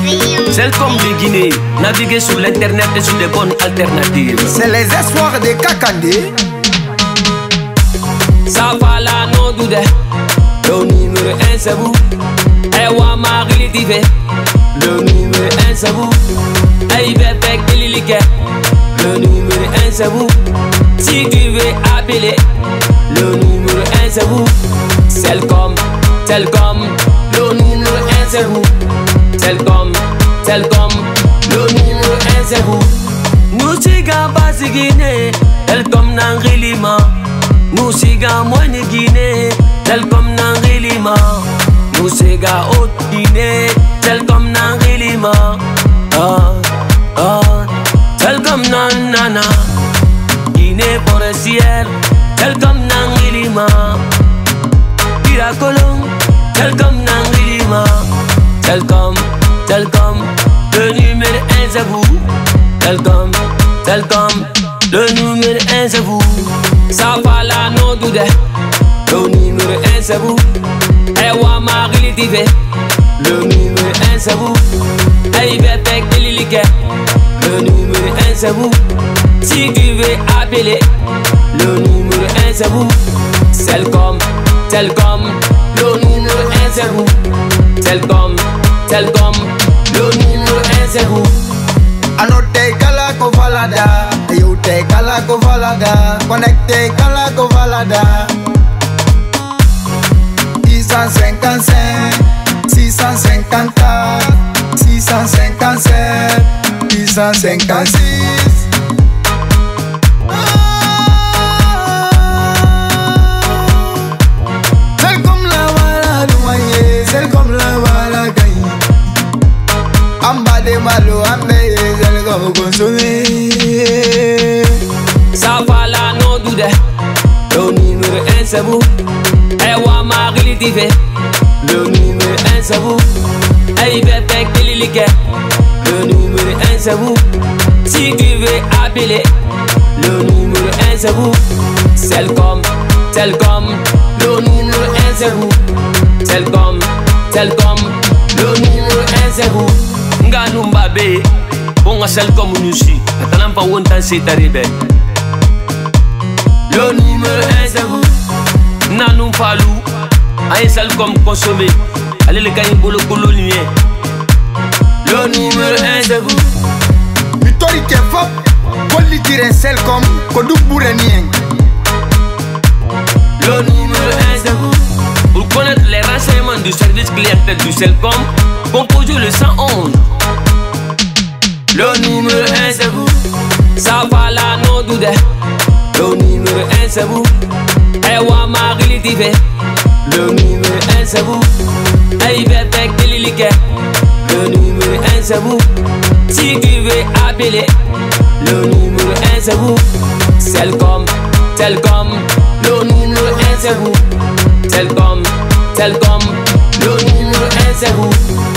Celcom de Guinée, naviguer sur l'internet et sur des bonnes alternatives. C'est les espoirs de Kakandé. Ça va là, non doute. Le numéro 1 c'est vous. Ewa Marie Divé. Le numéro 1 c'est vous. Aïbek Elilike. Le numéro 1 c'est vous. Si tu veux appeler, le numéro 1 c'est vous. Celcom, Celcom. Le numéro 1 c'est vous. Celcom, Celcom. Le numéro 1 c'est vous. Nous siga basi Guinée. Celcom n'enrilima. Nous siga moine Guinée. Celcom n'enrilima. Nous siga haute Guinée. Celcom n'enrilima. Celcom nanana. Guinée forestière. Celcom n'enrilima. Piracolon. Celcom n'enrilima. Celcom, Celcom. Le numéro 1 c'est vous. Celcom, Celcom. Le numéro 1 c'est vous. Ça va là, non doute. Le numéro 1 c'est vous. Ewa Marie Divé. Le numéro 1 c'est vous. Aïbek Elilike. Le numéro 1 c'est vous. Si tu veux appeler, le numéro 1 c'est vous. Celcom, Celcom. Le numéro 1 c'est vous. Celcom, Celcom. Le numéro 1 c'est vous. Anote kala ko valada, yote kala ko valada, connecté kala ko valada. 655, 654, 657, 656. Celcom la wala douanier, Celcom la wala gagne. Amba de malo, ambe Celcom consommé. Ça va là, non doute. Le numéro 1 c'est vous. Ewa Marie Divé. Le numéro 1 c'est vous. Aïbek Elilike. Le numéro 1 c'est vous. Si tu veux appeler, le numéro 1 c'est vous. Celcom, Celcom. Le numéro 1 c'est vous. Celcom, Celcom. Le numéro 1 c'est vous. Nga numbabe. Bonga Celcom nusi. Atalam pa wontan setaribe. Le numéro 1 c'est vous. Nanou Falou. Aïe Celcom consommé. Allez les gars, bolo colonien. Le numéro 1 c'est vous. Victoire qui est fort. Koli tire Celcom. Kodou Bourenien. Le numéro 1 c'est vous. Pour connaître les renseignements du service clientèle du Celcom, composez le 111. Le numéro 1 c'est vous. Ça va là, non doute. Le numéro 1 c'est vous. Ewa Marie Divé. Le numéro 1 c'est vous. Aïbek Elilike. Le numéro 1 c'est vous. Si tu veux appeler, le numéro 1 c'est vous. Celcom, Celcom. Le numéro 1 c'est vous. Celcom, Celcom. Le numéro 1 c'est vous.